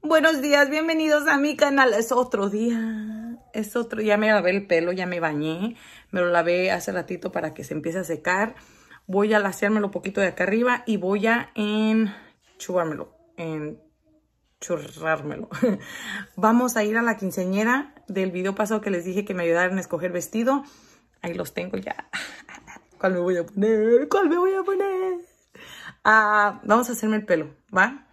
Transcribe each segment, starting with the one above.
Buenos días, bienvenidos a mi canal. Es otro día, ya me lavé el pelo, ya me bañé, me lo lavé hace ratito para que se empiece a secar. Voy a laseármelo un poquito de acá arriba y voy a enchurrármelo. Vamos a ir a la quinceañera del video pasado que les dije que me ayudaran a escoger vestido. Ahí los tengo ya. ¿Cuál me voy a poner? ¿Cuál me voy a poner? Vamos a hacerme el pelo, ¿va?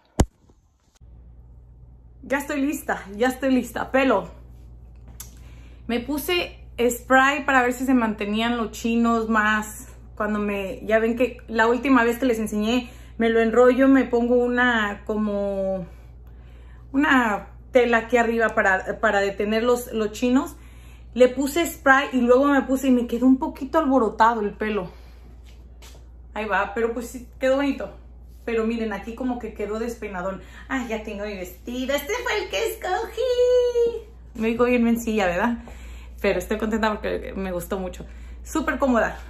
Ya estoy lista, pelo. Me puse spray para ver si se mantenían los chinos más. Ya ven que la última vez que les enseñé, me lo enrollo, me pongo como una tela aquí arriba para detener los chinos. Le puse spray y luego me puse y me quedó un poquito alborotado el pelo. Ahí va, pero pues sí, quedó bonito. Pero miren, aquí como que quedó despeinadón. Ay, ya tengo mi vestido. Este fue el que escogí. Me digo bien mencilla, ¿verdad? Pero estoy contenta porque me gustó mucho. Súper cómoda.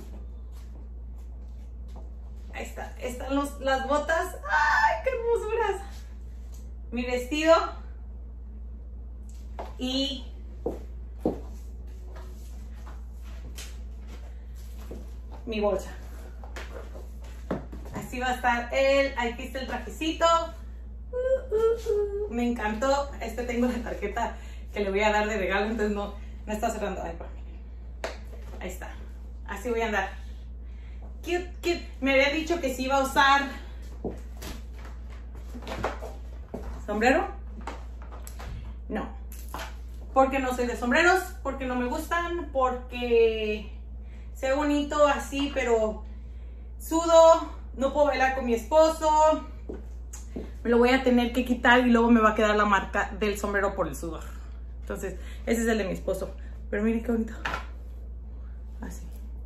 Ahí está. Están las botas. ¡Ay, qué hermosuras! Mi vestido. Y mi bolsa. Así va a estar aquí está el trajecito. Me encantó. Tengo la tarjeta que le voy a dar de regalo, entonces no está cerrando. Ahí está. Así voy a andar. Cute. Me había dicho que sí iba a usar sombrero. No. Porque no soy de sombreros, porque no me gustan, porque se ve bonito así, pero sudo. No puedo bailar con mi esposo. Me lo voy a tener que quitar y luego me va a quedar la marca del sombrero por el sudor. Entonces, ese es el de mi esposo. Pero miren qué bonito. Así.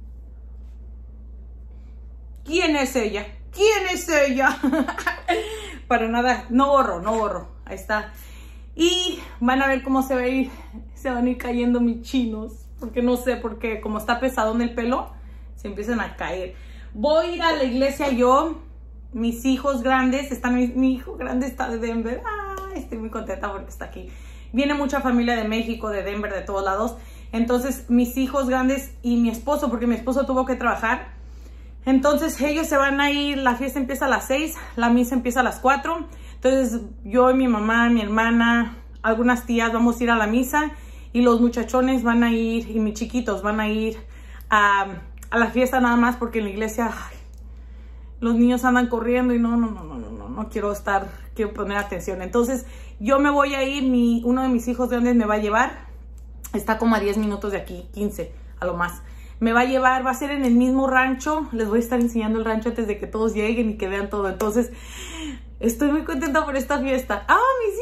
¿Quién es ella? ¿Quién es ella? Para nada. No borro. Ahí está. Y van a ver cómo se van a ir cayendo mis chinos. Porque no sé, porque como está pesadón el pelo, se empiezan a caer. Voy a ir a la iglesia mis hijos grandes, mi hijo grande está de Denver. Estoy muy contenta porque está aquí. Viene mucha familia de México, de Denver, de todos lados. Entonces mis hijos grandes y mi esposo, porque mi esposo tuvo que trabajar. Entonces ellos se van a ir, la fiesta empieza a las 6, la misa empieza a las 4. Entonces yo y mi mamá, mi hermana, algunas tías vamos a ir a la misa. Y los muchachones van a ir, y mis chiquitos van a ir a la fiesta nada más porque en la iglesia los niños andan corriendo y no quiero poner atención. Entonces yo me voy a ir, uno de mis hijos grandes me va a llevar, está como a 10 minutos de aquí, 15 a lo más. Me va a llevar, va a ser en el mismo rancho, les voy a estar enseñando el rancho antes de que todos lleguen y que vean todo. Entonces estoy muy contenta por esta fiesta. Mis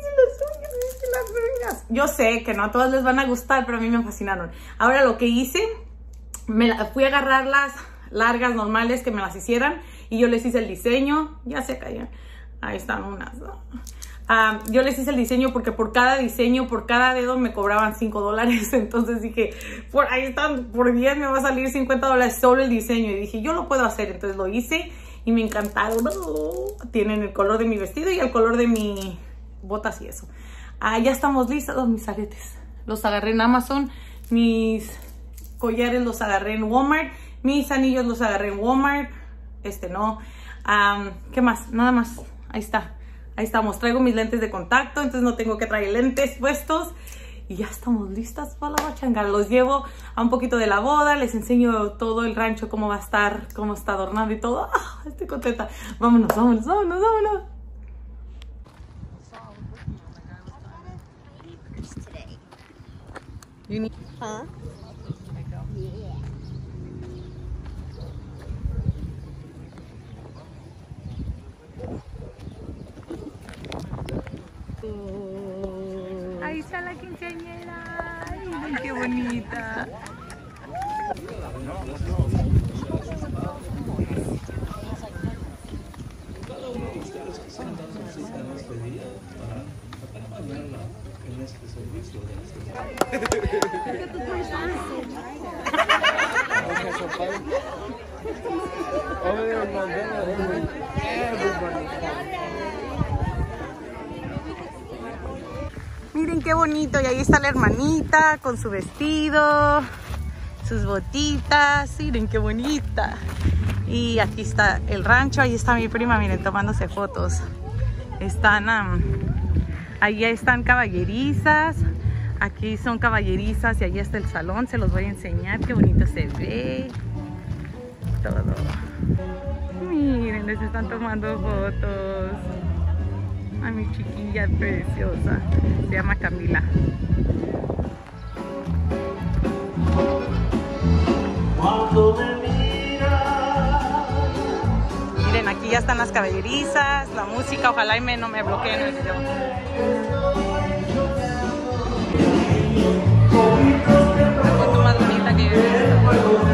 las uñas. Yo sé que no a todas les van a gustar, pero a mí me fascinaron. Ahora lo que hice, fui a agarrar las largas normales que me las hicieran y yo les hice el diseño. Ya se caían. Ahí están unas. Yo les hice el diseño porque por cada diseño, por cada dedo me cobraban $5. Entonces dije, ahí están, por 10 me va a salir $50 solo el diseño. Y dije, yo lo puedo hacer. Entonces lo hice y me encantaron. Tienen el color de mi vestido y el color de mi botas y eso. Ya estamos listos. Mis aretes los agarré en Amazon. Mis collares los agarré en Walmart. Mis anillos los agarré en Walmart. No. ¿Qué más? Nada más. Ahí está. Ahí estamos. Traigo mis lentes de contacto, entonces no tengo que traer lentes puestos. Y ya estamos listas para la pachanga. Los llevo a un poquito de la boda. Les enseño todo el rancho, cómo va a estar, cómo está adornado y todo. Estoy contenta. Vámonos. Huh? Yeah. Ahí está la quinceañera. Ay, qué bonita. miren qué bonito. Y ahí está la hermanita con su vestido, sus botitas. Miren qué bonita. Y aquí está el rancho. Ahí está mi prima, miren, tomándose fotos. Están, ahí están caballerizas. Aquí son caballerizas y ahí está el salón. Se los voy a enseñar. Qué bonito se ve. Todo. Miren, les están tomando fotos. A mi chiquilla preciosa. Se llama Camila. Miren, aquí ya están las caballerizas, la música. Ojalá y no me bloqueen el video. La foto más bonita que yo he visto.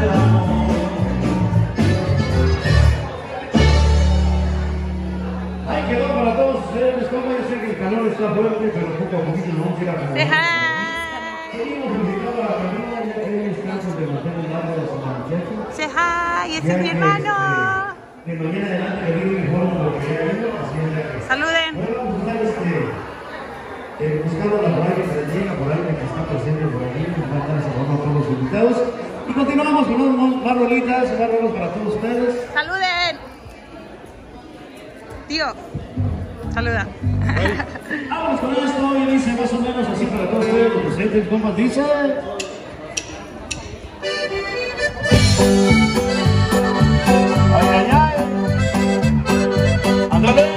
Ay, quedó para todos ustedes. Como yo sé que el calor está fuerte, pero poco a poquito nos vamos a ir a acomodar. Seguimos visitando a la familia, ya que es caso de mantener el área de su manchete. Say hi, ese es mi hermano. De mañana adelante le digo informe lo que ya vino, así es que... Saluden. Bueno, vamos a estar buscando la radio Fredina, por alguien que está presente por allí, nos va a estar saludando a todos los invitados. Y continuamos con unos más rolitas, más rolos para todos ustedes. Saluden. Tío, saluda. Vamos con esto y dice más o menos así para todos ustedes los presentes, ¿cómo dice? Ay, ay, ay. Ándale.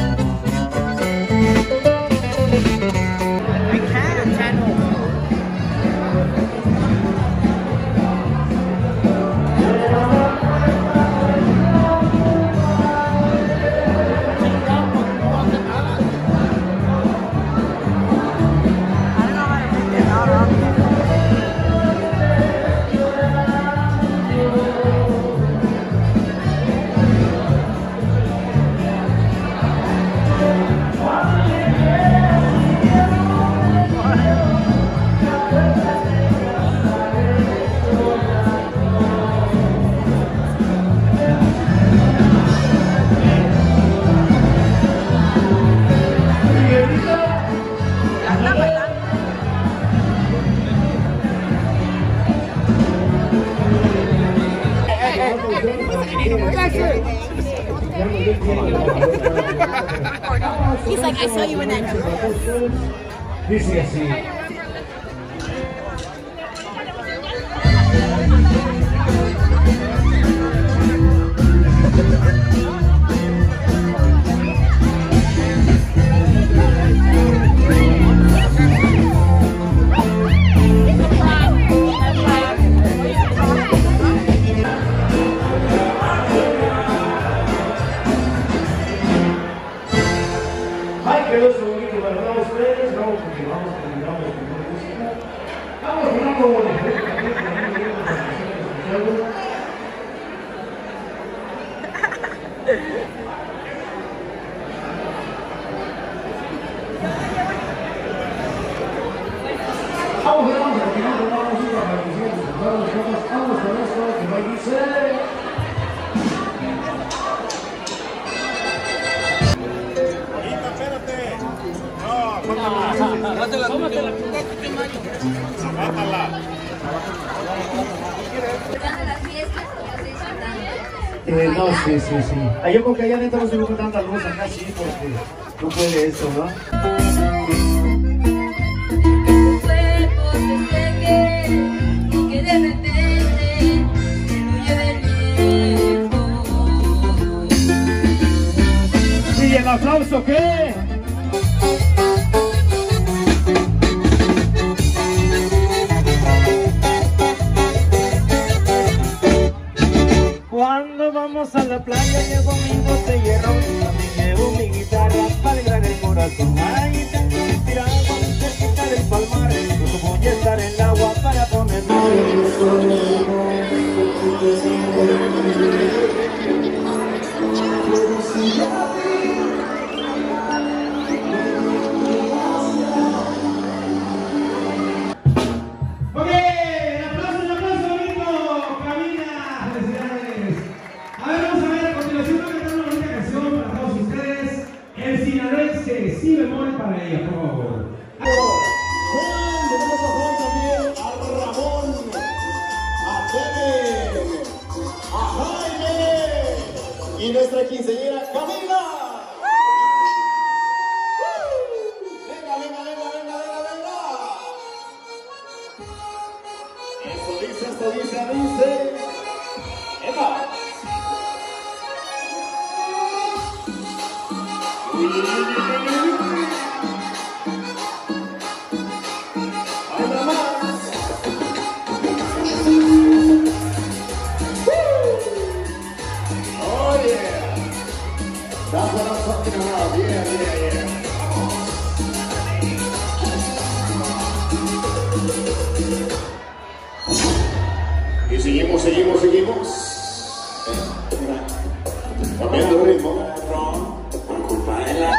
He's like, I saw you in that. Dice así. Quedó eso bonito para todos ustedes. Vamos, continuamos con música. Vamos con algo diferente también, vamos a continuar con la música para que sigan disfrutando los temas. Vamos con esto que va a dice. No, sí. Yo creo que allá adentro no se ve tanta luz, acá sí, porque no puede esto, ¿no? ¿Y el aplauso qué? Cuando vamos a la playa llevo mi botella ron, también llevo mi guitarra para alegrar el corazón. Ahí tengo inspirado cerquita del palmar, no voy a estar en el agua para ponerme el sol. Si bemol para ella, por favor. dice. ¡Epa! ¡Ahí va más! ¡Oh, yeah! That's what I'm talking about. Yeah, yeah, yeah. Y seguimos. Cambiando el ritmo. Por culpa de la...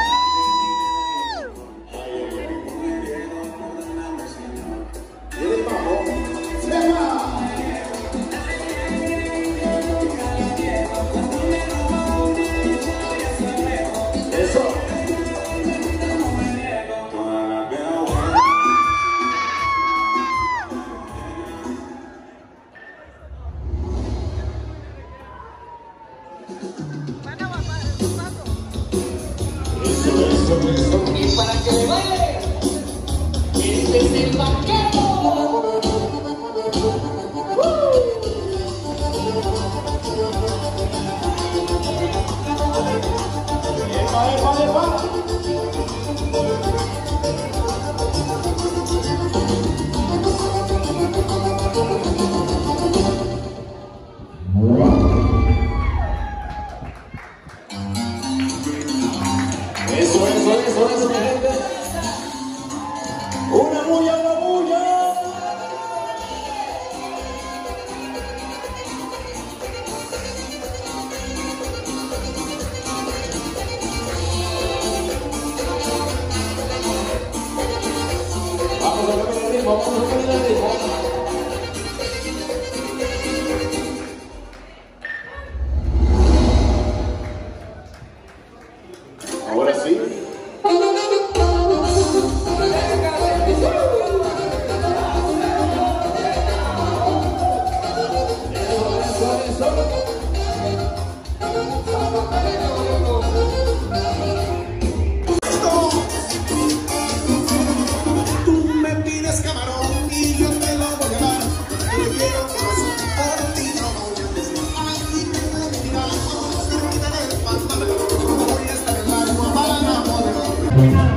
Y para que le baile, este es el vaquero. ¡Epa! Eso, mi gente. Una bulla. Vamos a cambiar el ritmo. Ahora sí. Tú me pides camarón y yo te lo voy a dar. Yo quiero corazón, por ti no voy a decir. Aquí tengo mi mirada, cerquita del pantalón. Voy a estar en el agua para enamorar.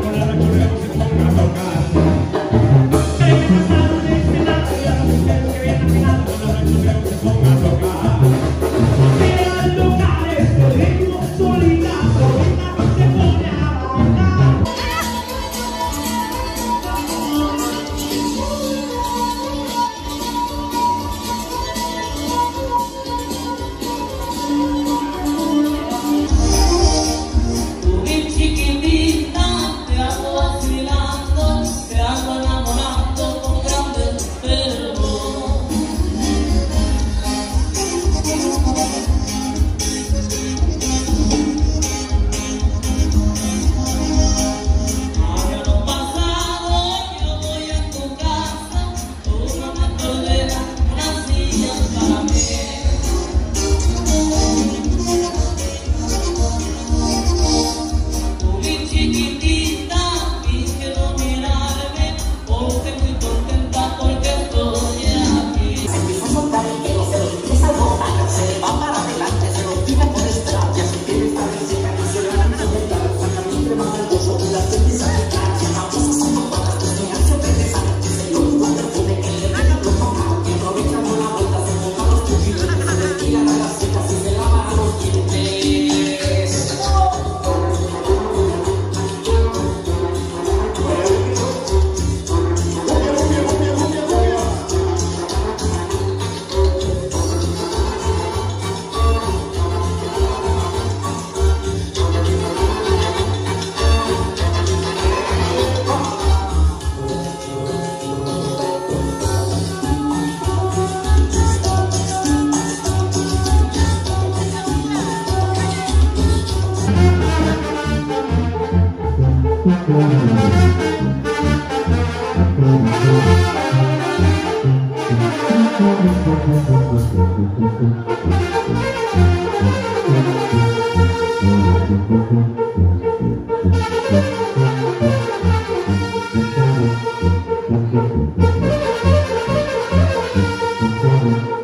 Thank you.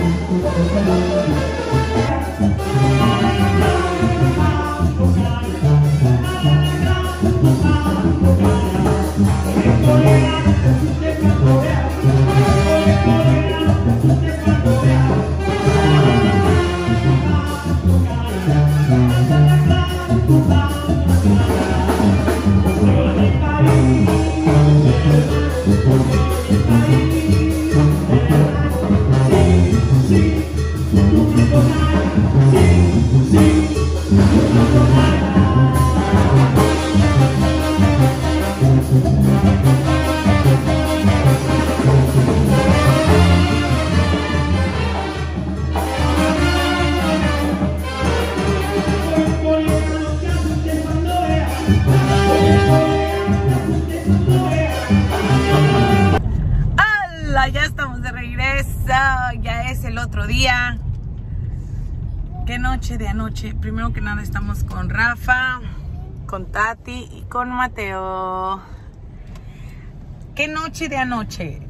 Ya estamos de regreso, ya es el otro día. Qué noche de anoche. Primero que nada estamos con Rafa, con Tati y con Mateo. Qué noche de anoche.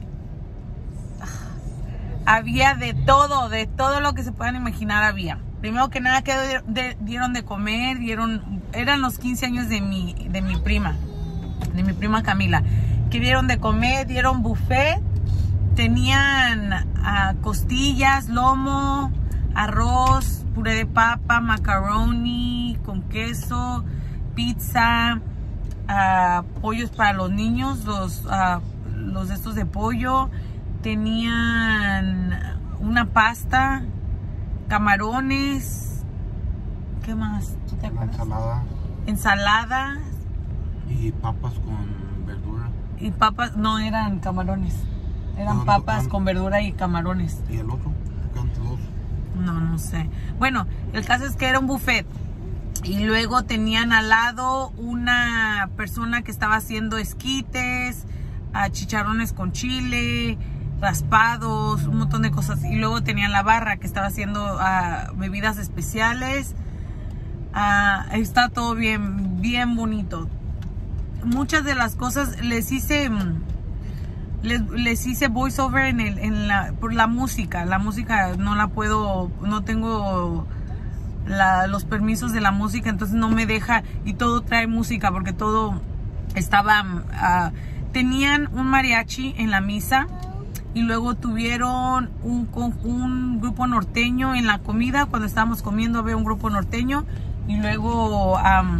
Había de todo lo que se puedan imaginar había. Primero que nada que dieron de comer, eran los 15 años de mi prima Camila, que dieron de comer, dieron buffet. Tenían costillas, lomo, arroz, puré de papa, macaroni con queso, pizza, pollos para los niños, los estos de pollo. Tenían una pasta, camarones, ¿qué más? ¿Tú te acuerdas? Ensalada. Y papas con verdura. Y papas, no eran camarones. Eran papas con verdura y camarones. ¿Y el otro? No sé. Bueno, el caso es que era un buffet. Y luego tenían al lado una persona que estaba haciendo esquites, chicharrones con chile, raspados, un montón de cosas. Y luego tenían la barra que estaba haciendo bebidas especiales. Está todo bien bonito. Muchas de las cosas les hice voiceover por la música. La música no tengo los permisos de la música, entonces no me deja, y todo trae música porque todo estaba... tenían un mariachi en la misa y luego tuvieron un grupo norteño en la comida. Cuando estábamos comiendo había un grupo norteño y luego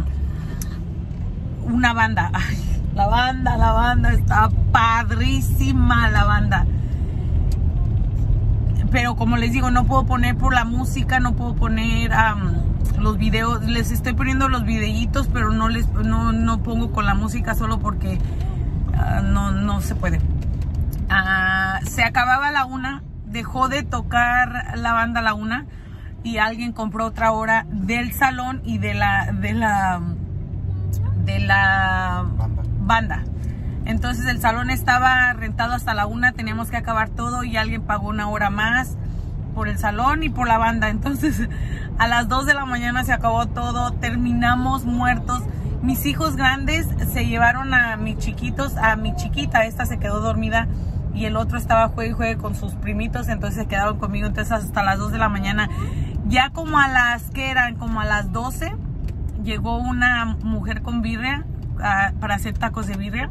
una banda. Ay, la banda está padrísima, la banda. Pero como les digo, no puedo poner por la música, no puedo poner los videos. Les estoy poniendo los videitos, pero no pongo con la música solo porque no se puede. Se acababa la 1, dejó de tocar la banda a la 1 y alguien compró otra hora del salón y de la banda. Entonces el salón estaba rentado hasta la 1, teníamos que acabar todo y alguien pagó una hora más por el salón y por la banda. Entonces a las 2 de la mañana se acabó todo, terminamos muertos. Mis hijos grandes se llevaron a mis chiquitos, a mi chiquita, esta se quedó dormida y el otro estaba juegue con sus primitos, entonces se quedaron conmigo. Entonces hasta las 2 de la mañana, ya como a las 12, llegó una mujer con birria para hacer tacos de birria.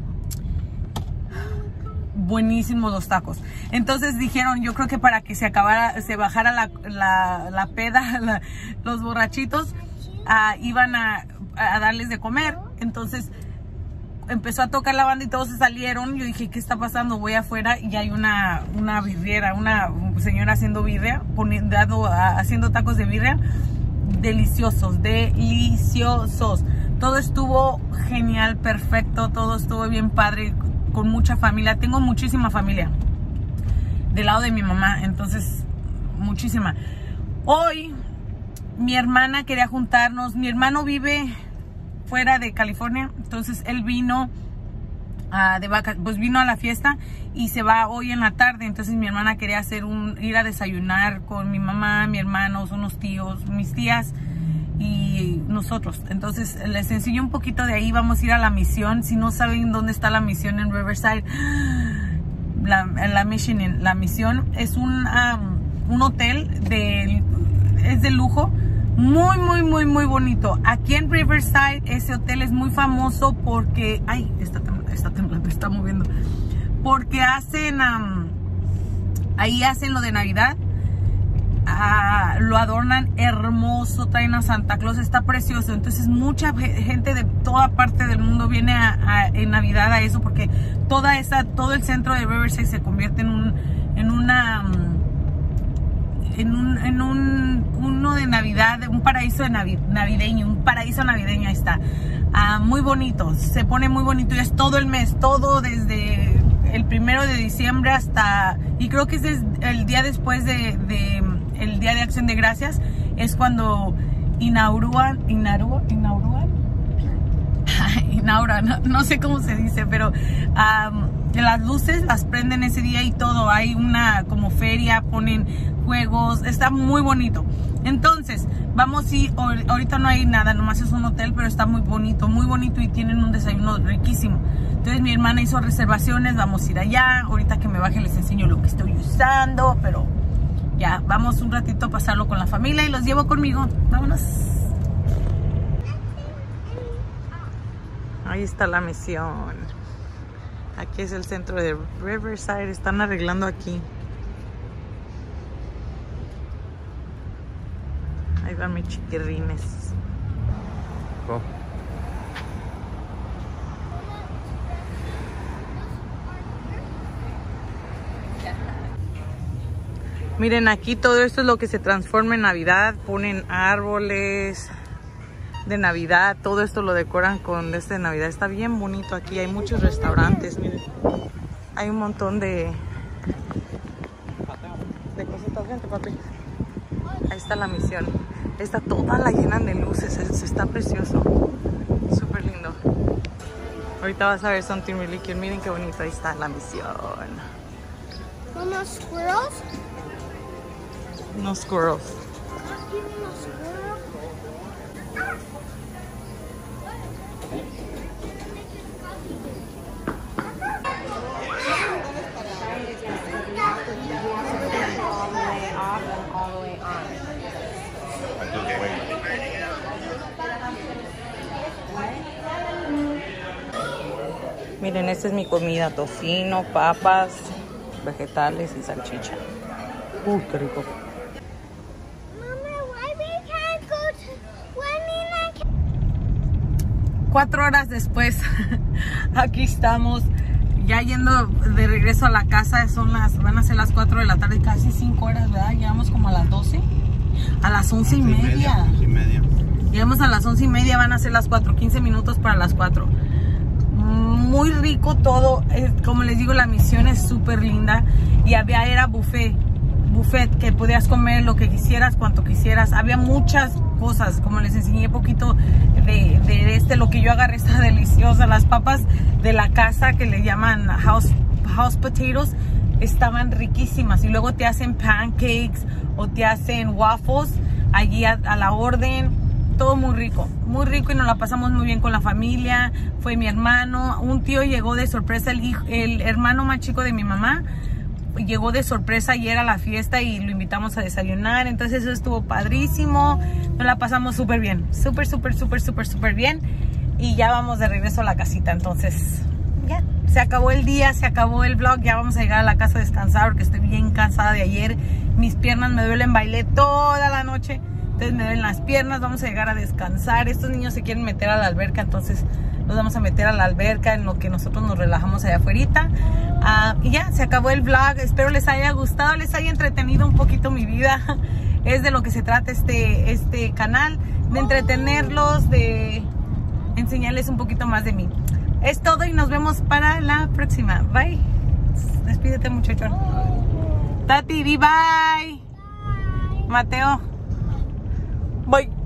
Buenísimos los tacos. Entonces dijeron, yo creo que para que se bajara la peda, los borrachitos, iban a darles de comer. Entonces empezó a tocar la banda y todos se salieron. Yo dije, ¿qué está pasando? Voy afuera y hay una birriera, una señora haciendo birria, haciendo tacos de birria. Deliciosos. Todo estuvo genial, perfecto, todo estuvo bien padre, con mucha familia. Tengo muchísima familia del lado de mi mamá, entonces muchísima. Hoy mi hermana quería juntarnos. Mi hermano vive fuera de California, entonces él vino vino a la fiesta y se va hoy en la tarde. Entonces mi hermana quería ir a desayunar con mi mamá, mi hermano, unos tíos, mis tías y nosotros. Entonces les enseño un poquito de ahí. Vamos a ir a la misión. Si no saben dónde está la misión, en Riverside, la misión es un un hotel es de lujo, muy bonito. Aquí en Riverside ese hotel es muy famoso porque, ay, está temblando, está moviendo, porque hacen, ahí hacen lo de Navidad. Lo adornan hermoso, traen a Santa Claus, está precioso. Entonces mucha gente de toda parte del mundo viene en Navidad a eso, porque todo el centro de Riverside se convierte en uno de Navidad, un paraíso navideño, ahí está. Muy bonito, se pone muy bonito y es todo el mes, todo desde el 1 de diciembre hasta, y creo que es el día después el Día de Acción de Gracias, es cuando inauguran, no sé cómo se dice, pero las luces las prenden ese día y todo, hay una como feria, ponen juegos, está muy bonito. Entonces vamos, y ahorita no hay nada, nomás es un hotel, pero está muy bonito y tienen un desayuno riquísimo. Entonces mi hermana hizo reservaciones, vamos a ir allá. Ahorita que me baje les enseño lo que estoy usando, pero ya, vamos un ratito a pasarlo con la familia y los llevo conmigo. Vámonos. Ahí está la misión. Aquí es el centro de Riverside, están arreglando aquí. Ahí van mis chiquirrines. Oh. Miren, aquí todo esto es lo que se transforma en Navidad. Ponen árboles de Navidad, todo esto lo decoran con de Navidad. Está bien bonito aquí, hay muchos restaurantes, miren. Hay un montón de cositas, gente, papi. Ahí está la misión. Está toda la llenan de luces, está precioso. Súper lindo. Ahorita vas a ver something really cute. Miren qué bonito, ahí está la misión. Unos squirrels. No squirrels. Miren, esta es mi comida: tocino, papas, vegetales y salchicha. Qué rico. 4 horas después, aquí estamos, ya yendo de regreso a la casa. Van a ser las 4 de la tarde, casi 5 horas, ¿verdad? Llegamos como a las 12, a las 11:30. Llegamos a las 11:30, van a ser las 4, 15 minutos para las 4. Muy rico todo, como les digo, la misión es súper linda. Y era buffet, que podías comer lo que quisieras, cuanto quisieras. Había muchas cosas, como les enseñé poquito de lo que yo agarré, está deliciosa. Las papas de la casa, que le llaman house potatoes, estaban riquísimas. Y luego te hacen pancakes o te hacen waffles allí a la orden. Todo muy rico y nos la pasamos muy bien con la familia. Fue mi hermano, un tío llegó de sorpresa, el hermano más chico de mi mamá llegó de sorpresa ayer a la fiesta y lo invitamos a desayunar. Entonces eso estuvo padrísimo, nos la pasamos súper bien, súper bien. Y ya vamos de regreso a la casita. Entonces ya, se acabó el día, se acabó el vlog. Ya vamos a llegar a la casa a descansar porque estoy bien cansada de ayer. Mis piernas me duelen, bailé toda la noche, entonces me duelen las piernas. Vamos a llegar a descansar. Estos niños se quieren meter a la alberca, entonces los vamos a meter a la alberca en lo que nosotros nos relajamos allá afuera. Y ya, se acabó el vlog. Espero les haya gustado, les haya entretenido un poquito mi vida. Es de lo que se trata este canal, de entretenerlos, de enseñarles un poquito más de mí. Es todo y nos vemos para la próxima. Bye. Despídete, muchacho. Tati, di bye. Mateo. Bye.